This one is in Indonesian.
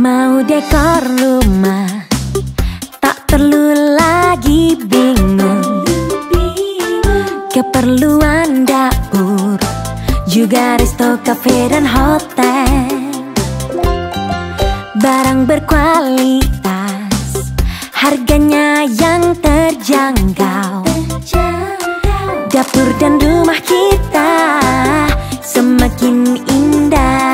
Mau dekor rumah, tak perlu lagi bingung. Keperluan dapur, juga resto, kafe dan hotel. Barang berkualitas, harganya yang terjangkau. Dapur dan rumah kita semakin indah.